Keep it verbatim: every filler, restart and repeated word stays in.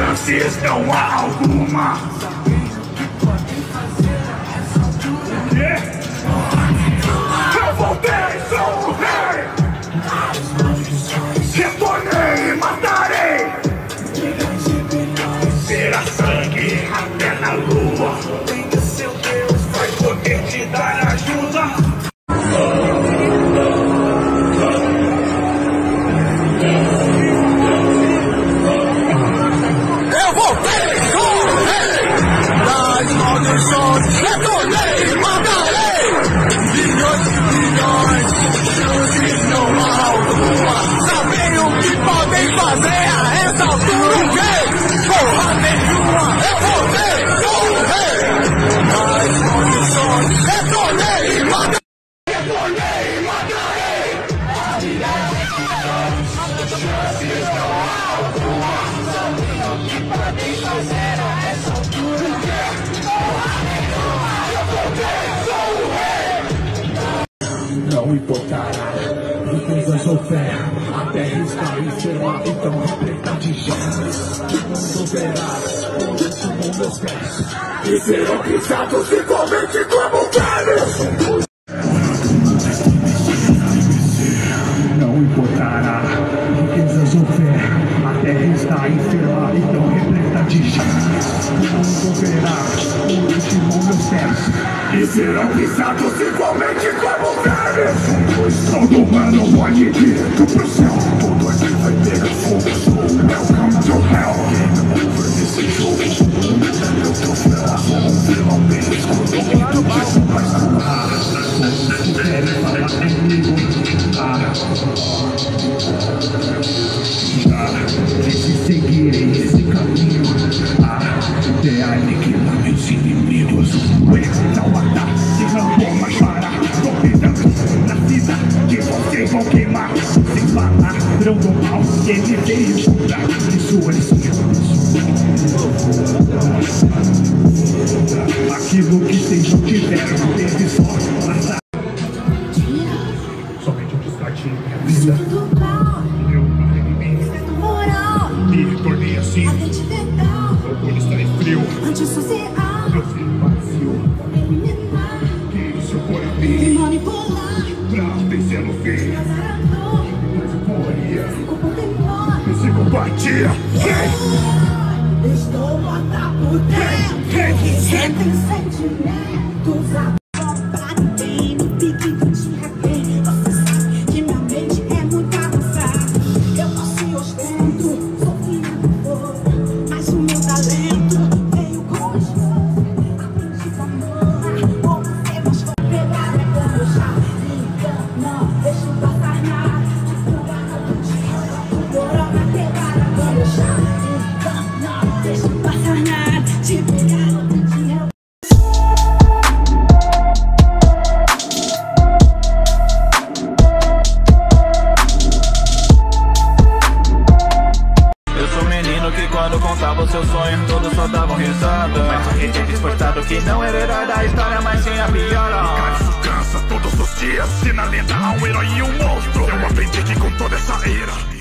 chances não há alguma. Eu voltei, sou o rei. Retornei e matarei. Será sangue até na lua. Seu Deus vai poder te dar ajuda. Eu voltei, sou o rei das maldições. Retornei e matarei. Bilhões e bilhões, chances não há alguma. Sabem o que podem fazer a essa altura? O quê? Porra nenhuma. Eu voltei, sou o rei das maldições. Retornei e matarei. Retornei e matarei. Chances não há alguma. Sabem o que podem fazer a essa altura? O quê? Porra nenhuma. Eu voltei, sou o rei. Não importará riquezas ou fé, a terra está em céu, então repleta de gemas. O mundo verá, por último meus pés, e serão pisados igualmente como velhos. Não importará riquezas ou fé, a terra está enferma, então repleta de gemas. O mundo verá, por último meus pés, e serão pisados igualmente como velhos. Todo humano pode ir pro céu, tudo aqui vai pegar fogo. Welcome to hell, game over nesse jogo. Meu troféu, vamos finalmente quando muito tempo vai escutar. Todos que querem falar comigo, ah, ah, se seguirem esse caminho, ah, até aniquilar meus inimigos. Não matar, se não vou mais parar. Convidando na cidade, vocês vão queimar. Sem falar, drão do mal, ele veio curar. Isso é aquilo que vocês não tiveram, teve só passar. Somente eu destratei minha vida. Eu matei inimigo. Me tornei assim. Meu olho está em frio. Meu filho vazio. Que seu coração pra vencer no fim. Psicopatia. Estou morta por dentro. Que sentem sentimentos. Pra ninguém no pique do dia bem. Você sabe que minha mente é muito avançada. Eu posso ir ostento, sou filha do fogo. Mas o meu talento veio com esforço. Aprendi com amor. Ou você buscou pegar é como eu já liga. Não deixo passar nada. Deixa passar nada, te pegar outro dia. Eu sou um menino que quando contava o seu sonho, todos só davam risada. Mas a gente é despertado que não era herói da história, mas sim a pior. Isso cansa todos os dias. Se na lenda há um herói e um monstro, eu aprendi que com toda essa ira